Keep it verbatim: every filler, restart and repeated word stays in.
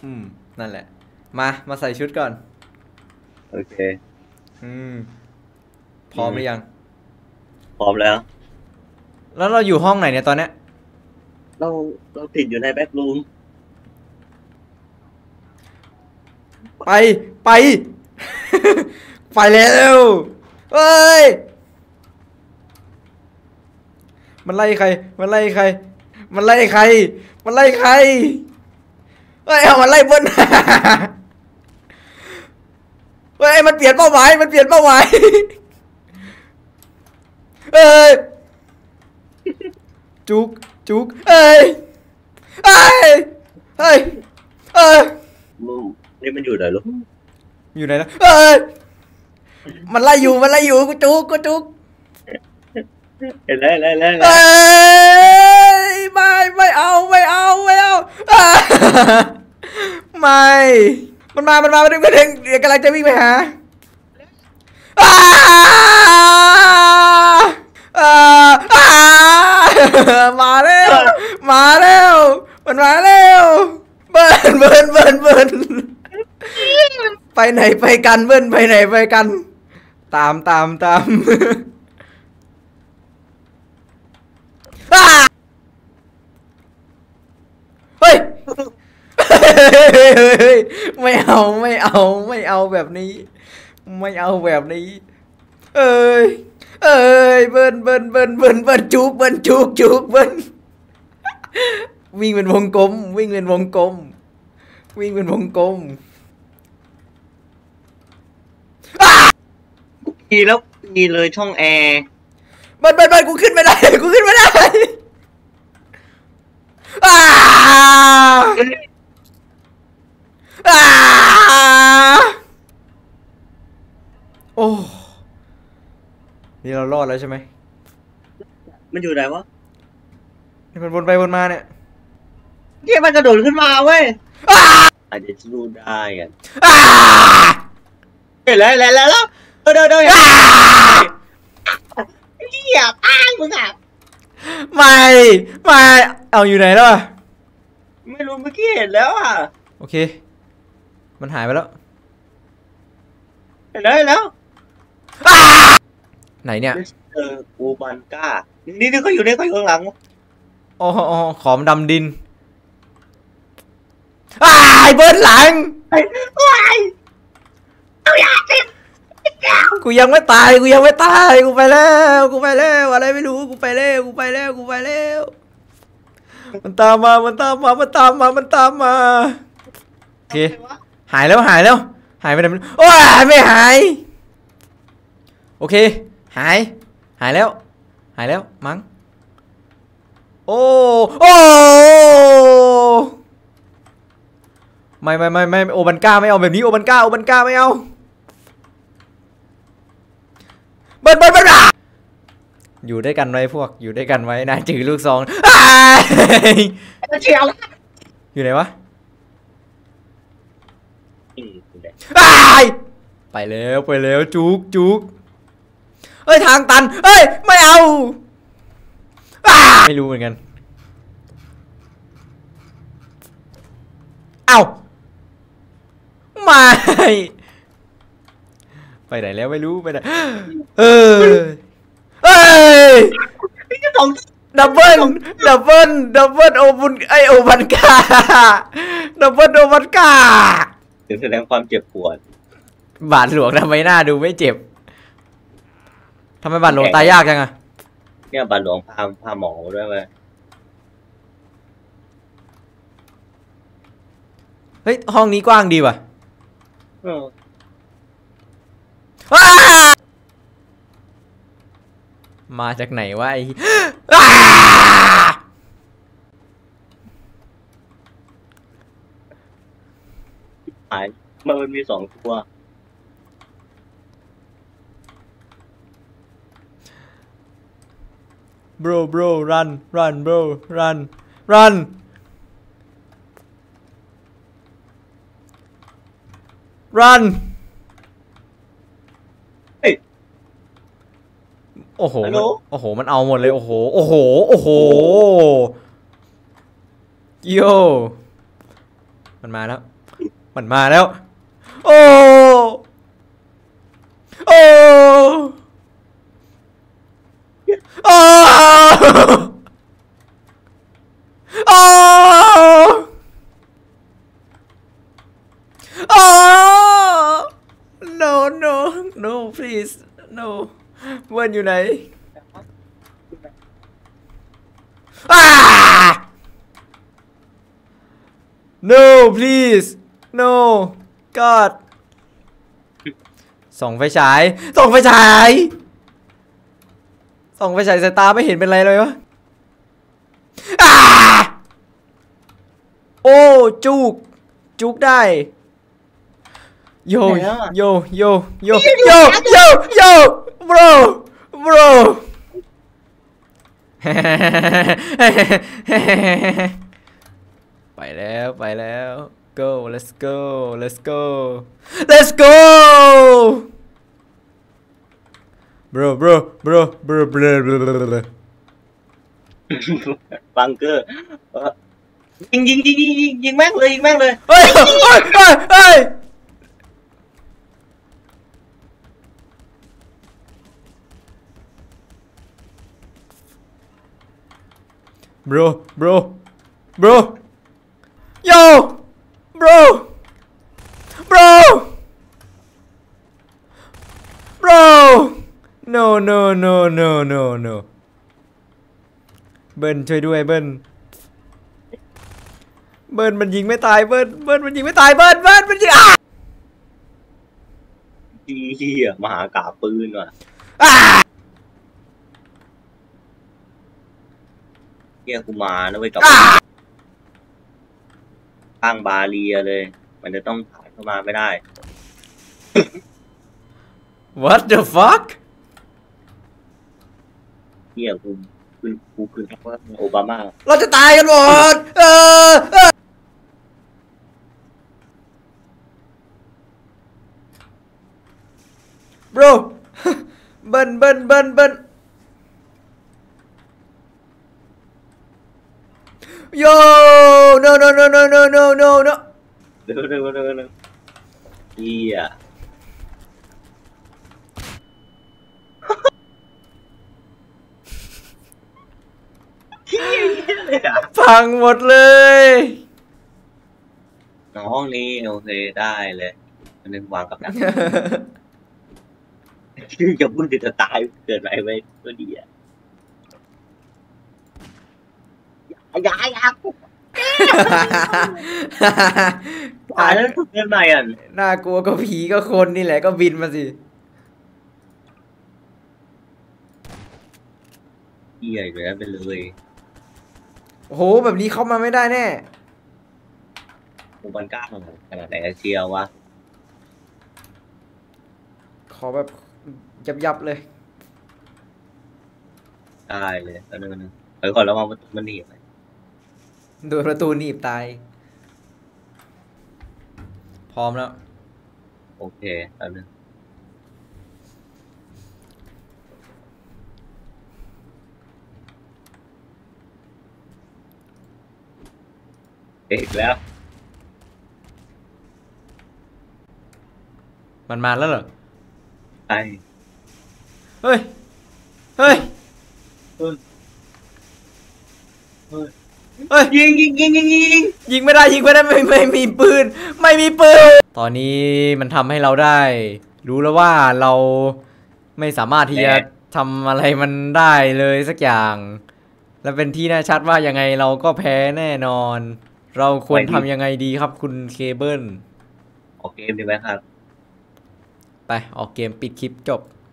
อืมนั่นแหละมามาใส่ชุดก่อนโอเคอืมพร้อมหรือยังพร้อมแล้วแล้วเราอยู่ห้องไหนเนี่ยตอนเนี้ยเราเราติดอยู่ในแบ็กรูมไปไปไปแล้วเฮ้ยมันไล่ใครมันไล่ใครมันไล่ใครมันไล่ใครเฮ้ยเอามันไล่เบิ้ลเฮ้ยมันเปลี่ยนเป้าหมายมันเปลี่ยนเป้าหมายเอ้ยจุกจุกเอ้ยเอ้ยเฮ้ยเอ้ยมึงนี่มันอยู่ไหนลูกอยู่ไหนนะเอ้ยมันไล่อยู่มันไล่อยู่กูจุกกูจุกเห็นแล้วเห็นแล้วเห็นเอ้แล้วยไม่ไม่เอาไม่เอาไม่เอาไม่มันมามันมามันดึงมันดึงเดี๋ยวกำลังจะวิ่งไปหามาแล้วมาแล้วมันมาแล้วเบิ้ลเบิ้ลเบิ้ลเบิ้ลไปไหนไปกันเบิ้ลไปไหนไปกันตามตามตามเฮ้ยไม่เอาไม่เอาไม่เอาแบบนี้ไม่เอาแบบนี้เอ้ยเอ้ยเบิ้ลเบิ้ลเบิ้ลเบิ้ลเบิ้ลจุกเบิ้ลจุกจุกเบิ้ลวิ่งเป็นวงกลมวิ่งเป็นวงกลมวิ่งเป็นวงกลมมีแล้วมีเลยช่องแอร์เบิ้ลเบิ้ลเบิ้ลกูขึ้นไม่ได้กูขึ้นไม่ได้อ้าอ้าโอ้นี่เรารอดแล้วใช่ไหมมันอยู่ไหนวะนี่มันวนไปวนมาเนี่ยเที่ยมันกระโดดขึ้นมาเว้ยอาจจะรู้ได้กันเห็นแล้วแล้วแล้วเดินเดินเดินเหี้ยป้างมึงอ่ะไม่ไม่เอาอยู่ไหนแล้วอ่ะไม่รู้เมื่อกี้เห็นแล้วอ่ะโอเคมันหายไปแล้วเห็นแล้วเห็นแล้วไหนเนี่ยเอออูบันก้านี่นี่เขาอยู่ในเขาอยู่ข้างหลังอ๋ออ๋อขอมดำดินอ้ายเบิร์นหลังไอ้ว้ายเอาอย่าสิกูยังไม่ตายกูยังไม่ตายกูไปแล้วกูไปแล้วอะไรไม่รู้กูไปแล้วกูไปแล้วกูไปแล้วมันตามมามันตามมามันตามมามันตามมาโอเคหายแล้วหายแล้วหายไปไหนโอ้ยไม่หายโอเคหายหายแล้วหายแล้วมั้งโอ้โอ้ไม่ไม่ไม่ไม่โอบันก้าไม่เอาแบบนี้โอบันก้าโอบันก้าไม่เอาเบิ้ลเบิ้ลเบิ้ลอยู่ด้วยกันไว้พวกอยู่ด้วยกันไว้นะจือลูกซองเชียวอยู่ไหนวะไปแล้วไปแล้วจุกจุกเฮ้ยทางตันเฮ้ยไม่เอาไม่รู้เหมือนกันเอ้าไม่ไปไหนแล้วไม่รู้ไปไหนเออเอ้ยดับเบิลดับเบิลดับเบิลโอบุนไอโอบันกาดับเบิลโอบันกาถึงแสดงความเจ็บปวดบาดหลวงทำไมหน้าดูไม่เจ็บทำไมบาดหลวงตายยากจังอะเนี่ยบาดหลวงพาพาหมอด้วยไหมเฮ้ยห้องนี้กว้างดีว่ะมาจากไหนวะไอ้หายมันมีสองตัว bro bro run run bro run run run โอ้โหโอ้โหมันเอาหมดเลยโอ้โหโอ้โหโอ้โหโยมันมาแล้วมันมาแล้วโอ้โอ้โอ้โอ้โอ้ no no no please no เวิร์นอยู่ไหนอ้า no please no god ส่องไฟฉายส่องไฟฉายส่องไฟฉายสายตาไม่เห็นเป็นไรเลยวะอ้าโอ้จุกจุกได้โยโยโยโยโยโยโย bro bro ไปแล้วไปแล้ว go let's go let's go let's go bro bro bro bro bro bro บังเกอร์ยิงยิงยิงยิงยิงยิงแม่งเลยยิงแม่งเลยเฮ้ยเฮ้ยเฮ้ยเฮ้ย bro bro bro yo bro bro bro no no no no no no เบิ้ลช่วยด้วยเบิ้ลเบิ้ลมันยิงไม่ตายเบิ้ลเบิ้ลมันยิงไม่ตายเบิ้ลเบิ้ลมันยิงอ่ะเฮียมหากาบปืนว่ะเฮียกูมานะเว้ยกับข้างบาเรียเลยมันจะต้องผ่านเข้ามาไม่ได้ what the fuck เฮียกูขึ้นกูขึ้นว่าโอบามาเราจะตายกันหมดเออเออ bro เบิ้ลเบิ้ลเบิ้ลเบิ้ล yo no no no no no no no no เร็วเร็วเร็วเร็วเฮียพังหมดเลยน้องนี่โอเคได้เลยมันนึงวางกับดักชื่อจะพูดจะตายเกิดอะไรไปก็ดีอ่ะอย่าอย่าตายแล้วทุกเรื่องไหนอ่ะน่ากลัวก็ผีก็คนนี่แหละก็บินมาสิเหี้ยอยู่แล้วไปเลยโอ้โหแบบนี้เข้ามาไม่ได้แน่กูมันกล้าขนาดไหนเชียววะขอแบบยับยับเลยได้เลยตอนนึงนึงเฮ้ยก่อนแล้วมันมันหนีไปโดนประตูหนีบตายพร้อมแล้วโอเคตอนนึงเอกแล้วมันมาแล้วเหรอไอเฮ้ยเฮ้ยเฮ้ยเฮ้ยยิงยิงยิงยิงยิงยิงไม่ได้ยิงไม่ได้ไม่ไม่มีปืนไม่มีปืนตอนนี้มันทำให้เราได้รู้แล้วว่าเราไม่สามารถที่จะทำอะไรมันได้เลยสักอย่างและเป็นที่แน่ชัดว่ายังไงเราก็แพ้แน่นอนเราควรทำยังไงดีครับคุณเคเบิลออกเกมดีไหมครับไปออกเกมปิดคลิปจบ